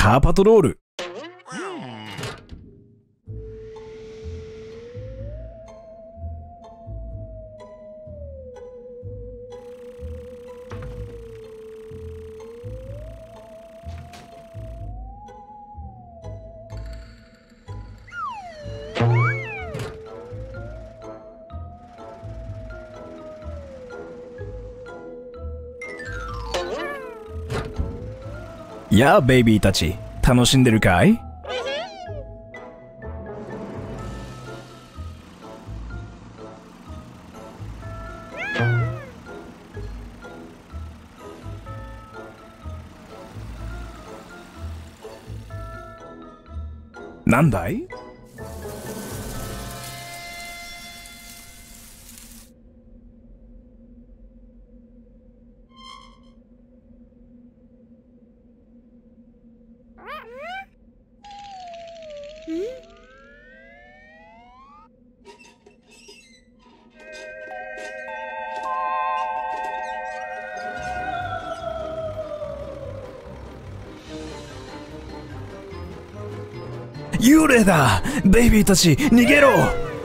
カーパトロール。やあベイビーたち、楽しんでるかい？なんだい？幽霊だ！ベイビーたち、逃げろ！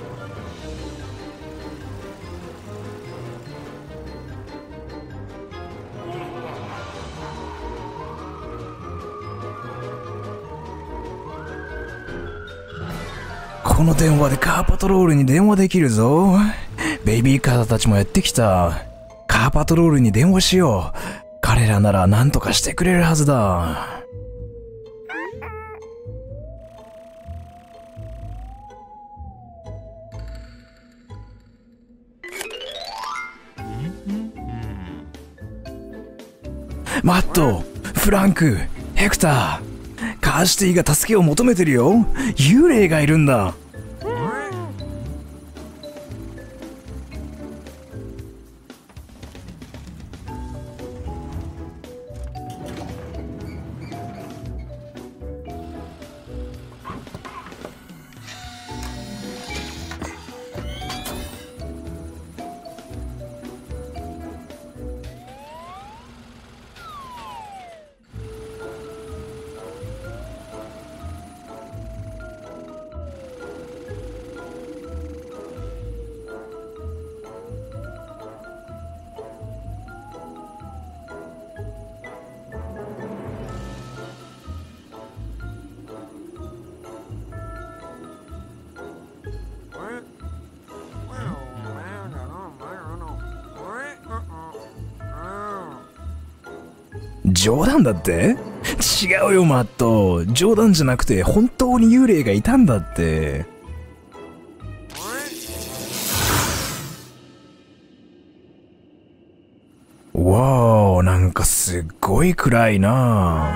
この電話でカーパトロールに電話できるぞ。ベイビーカーたちもやってきた。カーパトロールに電話しよう。彼らなら何とかしてくれるはずだ。マット、フランク、ヘクター、カーシティが助けを求めてるよ。幽霊がいるんだ。冗談だって？違うよマット、冗談じゃなくて本当に幽霊がいたんだって。わー、なんかすっごい暗いな。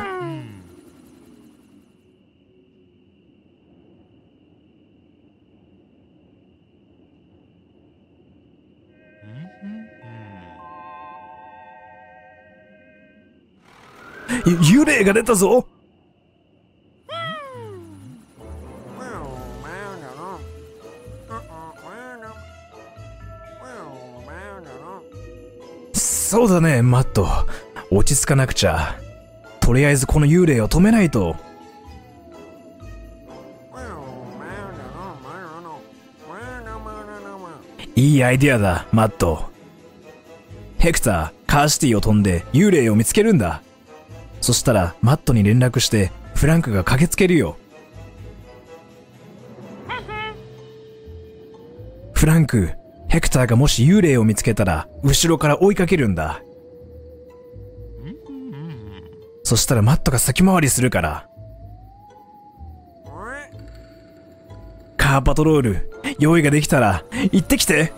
幽霊が出たぞ。そうだねマット、落ち着かなくちゃ。とりあえずこの幽霊を止めないと。いいアイディアだマット。ヘクター、カーシティを飛んで幽霊を見つけるんだ。そしたらマットに連絡してフランクが駆けつけるよ。フランク、ヘクターがもし幽霊を見つけたら後ろから追いかけるんだ。そしたらマットが先回りするから。カーパトロール、用意ができたら行ってきて。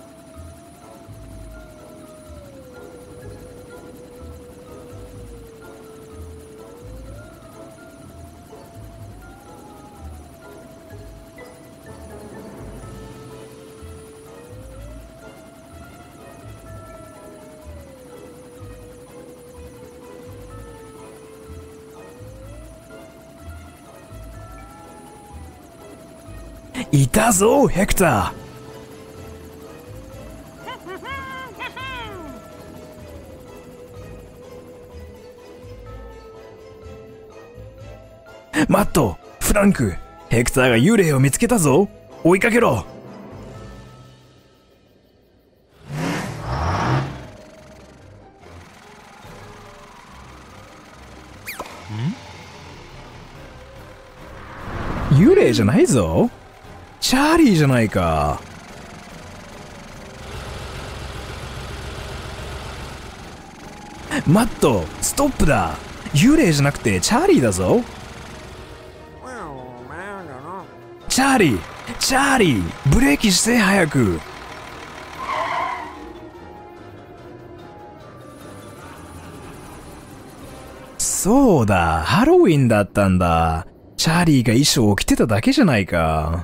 いたぞヘクター。 マット、フランク、ヘクターが幽霊を見つけたぞ。追いかけろ。幽霊じゃないぞ。チャーリーじゃないか。マット、ストップだ。幽霊じゃなくてチャーリーだぞ。チャーリー、チャーリー、ブレーキして早く。そうだ、ハロウィンだったんだ。チャーリーが衣装を着てただけじゃないか。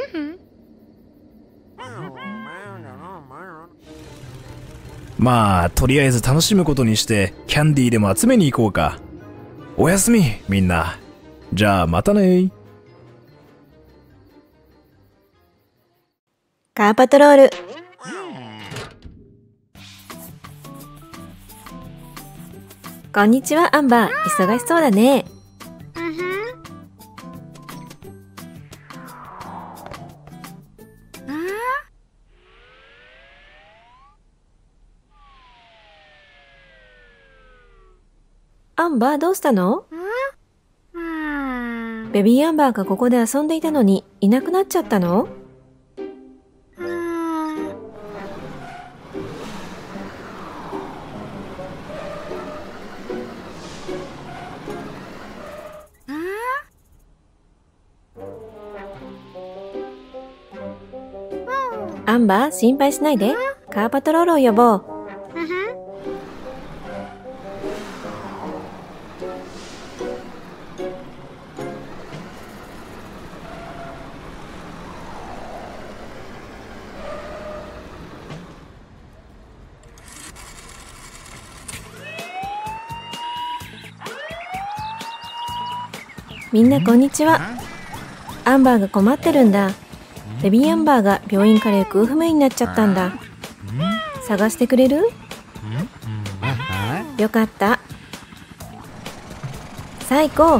まあ、とりあえず楽しむことにして、キャンディーでも集めに行こうか。おやすみ、みんな。じゃあ、またね。 カーパトロール。こんにちは、アンバー。忙しそうだね。アンバー、どうしたの？ベビーアンバーがここで遊んでいたのにいなくなっちゃったの？アンバー、心配しないで。カーパトロールを呼ぼう。みんなこんにちは。アンバーが困ってるんだ。ベビーアンバーが病院から行方不明になっちゃったんだ。探してくれる？よかった。さあ行こう。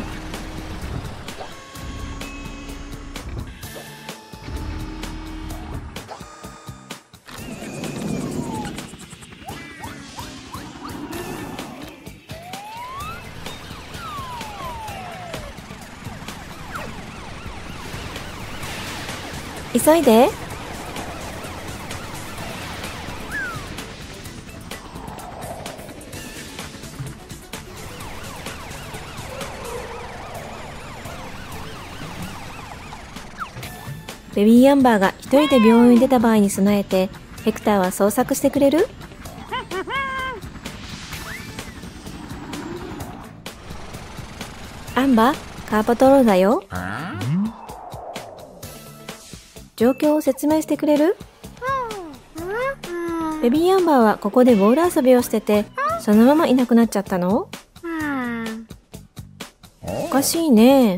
急いで。ベビーアンバーが一人で病院に出た場合に備えて、ヘクターは捜索してくれる？アンバー、カーパトロールだよ。状況を説明してくれる？ベビーアンバーはここでボール遊びをしてて、そのままいなくなっちゃったの？おかしいね。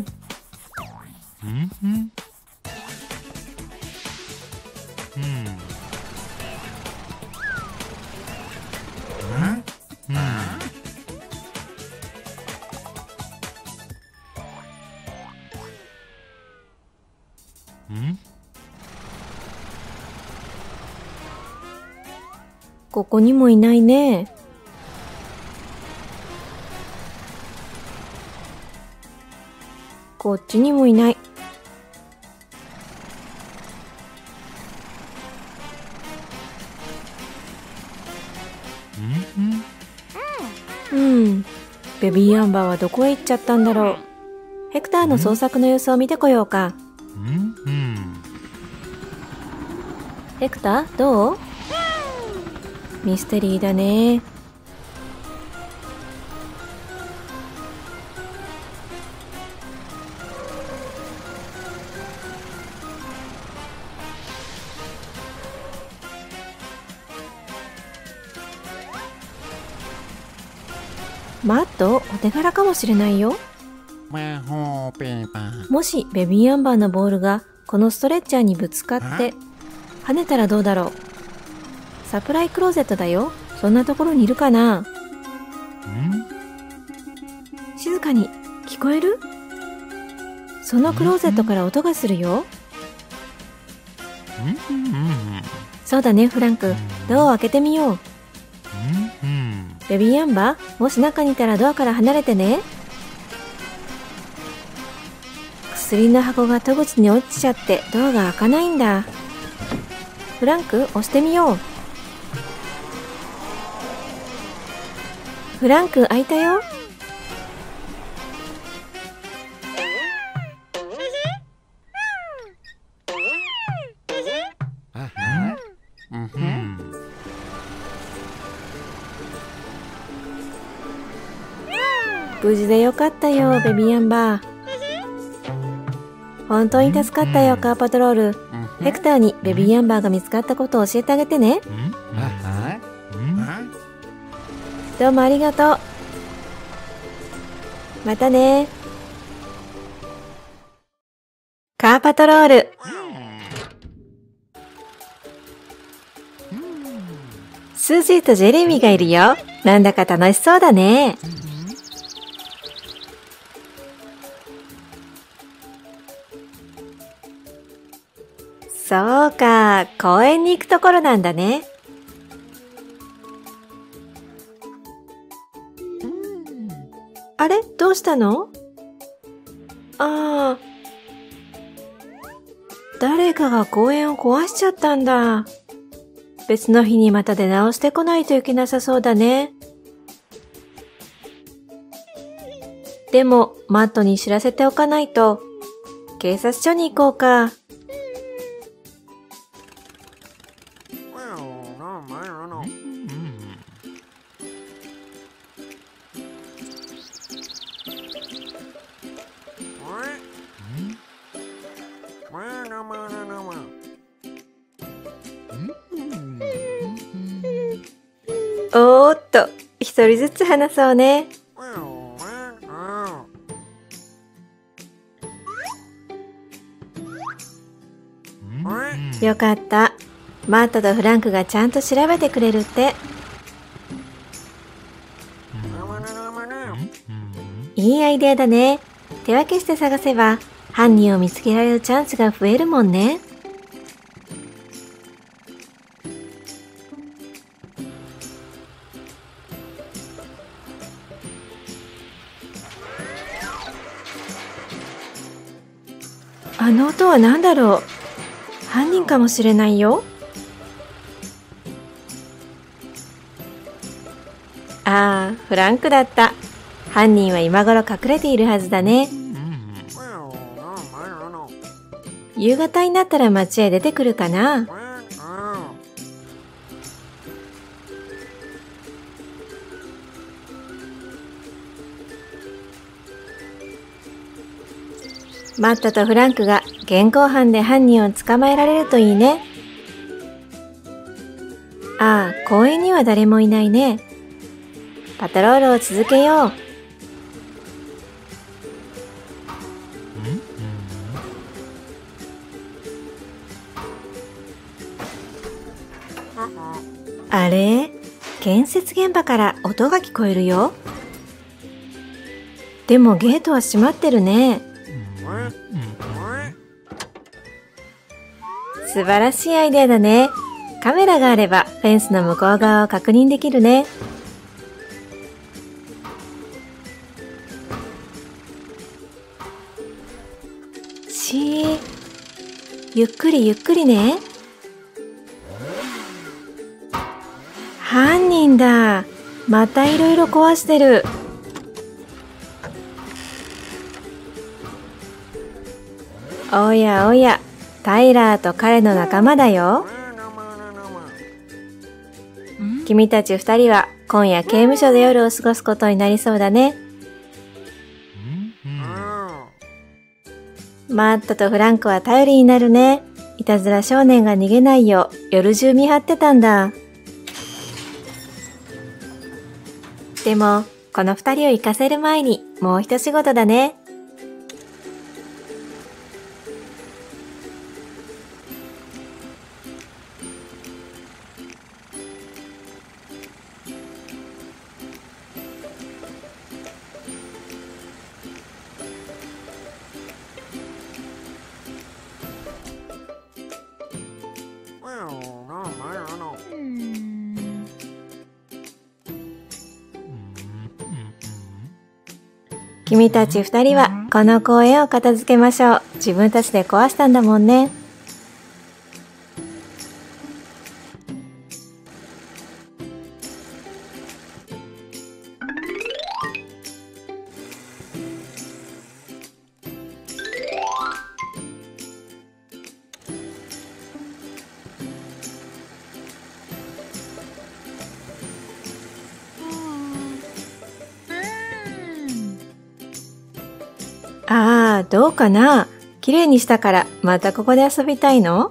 ここにもいないね。こっちにもいない。ベビーアンバーはどこへ行っちゃったんだろう。ヘクターの捜索の様子を見てこようか。ヘクター、どう？ミステリーだね。マット、お手柄かもしれないよ。もしベビーアンバーのボールがこのストレッチャーにぶつかって跳ねたらどうだろう。サプライクローゼットだよ。そんなところにいるかな？静かに。聞こえる？ そのクローゼットから音がするよ。そうだね、フランク。ドアを開けてみよう。ベビーアンバー、もし中にいたらドアから離れてね。薬の箱が戸口に落ちちゃってドアが開かないんだ。フランク、押してみよう。フランク、開いたよ。無事でよかったよ、ベビーアンバー。本当に助かったよ、カーパトロール。ヘクターにベビーアンバーが見つかったことを教えてあげてね。どうもありがとう。またね。カーパトロール。スージーとジェレミーがいるよ。なんだか楽しそうだね。そうか、公園に行くところなんだね。あれ、どうしたの？ああ、誰かが公園を壊しちゃったんだ。別の日にまた出直してこないといけなさそうだね。でも、マットに知らせておかないと。警察署に行こうか。おーっと、一人ずつ話そうね。よかった。マートとフランクがちゃんと調べてくれるって。いいアイデアだね。手分けして探せば犯人を見つけられるチャンスが増えるもんね。あの音は何だろう。犯人かもしれないよ。ああ、フランクだった。犯人は今頃隠れているはずだね。夕方になったら街へ出てくるかな。マットとフランクが現行犯で犯人を捕まえられるといいね。ああ、公園には誰もいないね。パトロールを続けよう。あれ？建設現場から音が聞こえるよ。でもゲートは閉まってるね。素晴らしいアイデアだね。カメラがあればフェンスの向こう側を確認できるね。ゆっくりゆっくりね。犯人だ。またいろいろ壊してる。おやおや、タイラーと彼の仲間だよ。君たち二人は今夜刑務所で夜を過ごすことになりそうだね。マットとフランクは頼りになるね。いたずら少年が逃げないよう夜中見張ってたんだ。でもこの二人を行かせる前にもう一仕事だね。 君たち二人はこの公園を片付けましょう。自分たちで壊したんだもんね。ああ、どうかな。綺麗にしたからまたここで遊びたいの？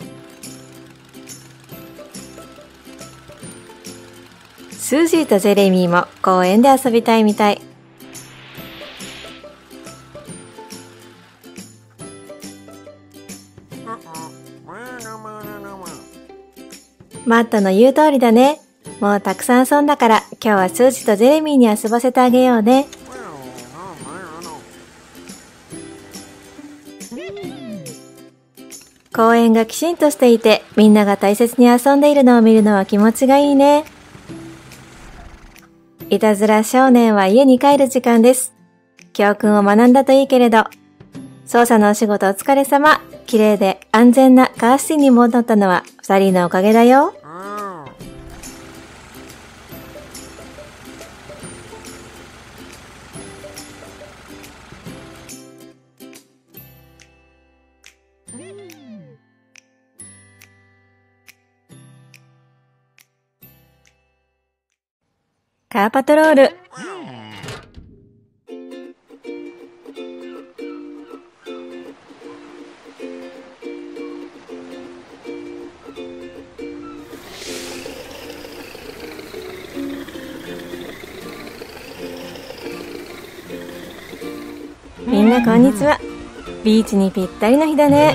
スージーとジェレミーも公園で遊びたいみたい。マットの言う通りだね。もうたくさん遊んだから今日はスージーとジェレミーに遊ばせてあげようね。公園がきちんとしていて、みんなが大切に遊んでいるのを見るのは気持ちがいいね。いたずら少年は家に帰る時間です。教訓を学んだといいけれど。捜査のお仕事お疲れ様。綺麗で安全なカーシティに戻ったのは2人のおかげだよ。カーパトロール。みんなこんにちは。ビーチにぴったりの日だね。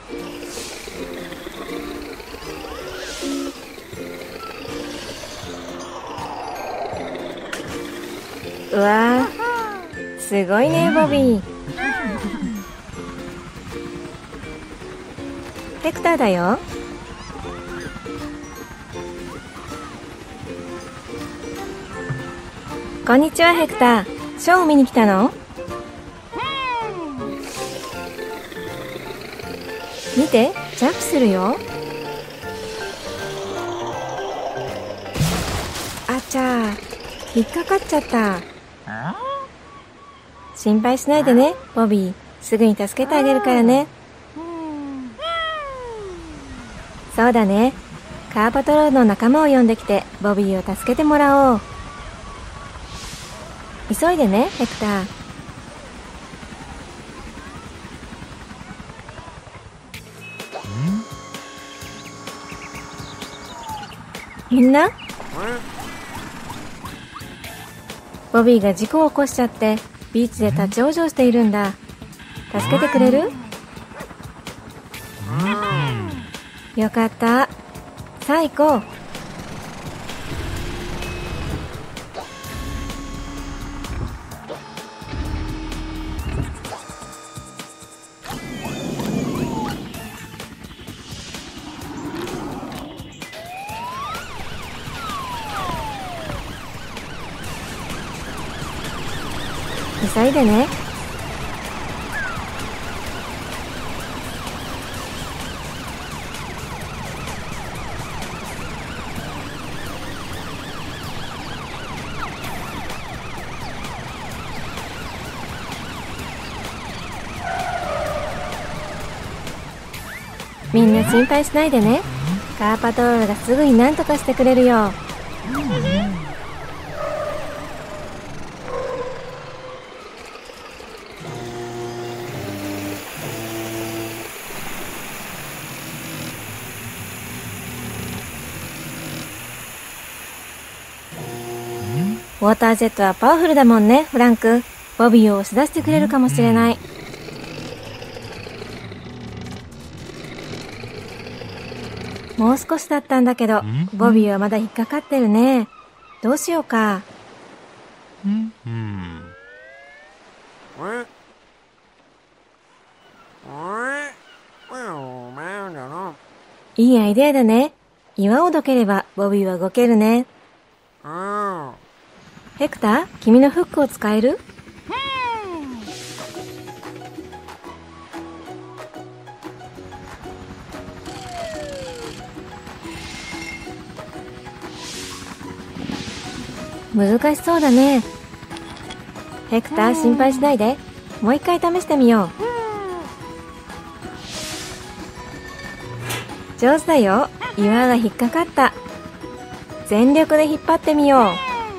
うわー、すごいねボビー。ヘクターだよ。こんにちはヘクター。ショーを見に来たの？見て、ジャンプするよ。あちゃー、引っかかっちゃった。心配しないでね、ボビー。すぐに助けてあげるからね。そうだね。カーパトロールの仲間を呼んできて、ボビーを助けてもらおう。急いでね、ヘクター。みんな？ボビーが事故を起こしちゃってビーチで立ち往生しているんだ。助けてくれる？よかった。さあ行こう。急いでね。みんな心配しないでね。カーパトロールがすぐに何とかしてくれるよ。ウォータージェットはパワフルだもんね、フランク。ボビーを押し出してくれるかもしれない。もう少しだったんだけど、ボビーはまだ引っかかってるね。どうしようか。いいアイデアだね。岩をどければボビーは動けるね。ヘクター、君のフックを使える？ 難しそうだね。ヘクター、心配しないで。もう一回試してみよう。上手だよ。岩が引っかかった。全力で引っ張ってみよう。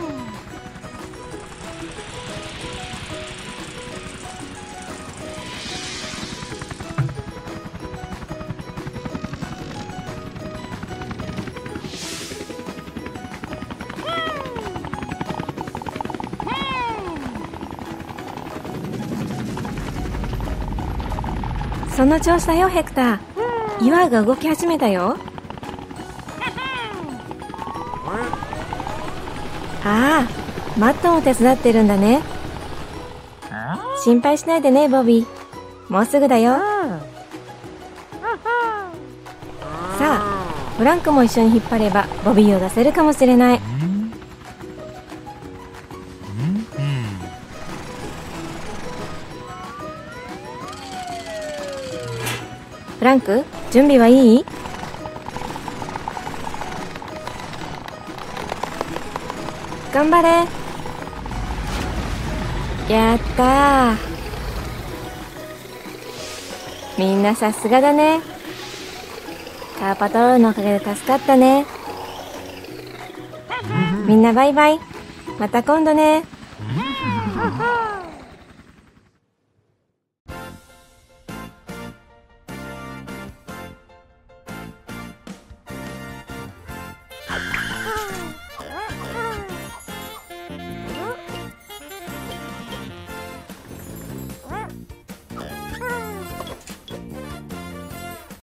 その調子だよ、ヘクター。岩が動き始めたよ。ああ、マットも手伝ってるんだね。心配しないでね、ボビー。もうすぐだよ。さあ、フランクも一緒に引っ張ればボビーを出せるかもしれない。フランク、準備はいい？頑張れ。やったー。みんなさすがだね。カーパトロールのおかげで助かったね。みんなバイバイ。また今度ね。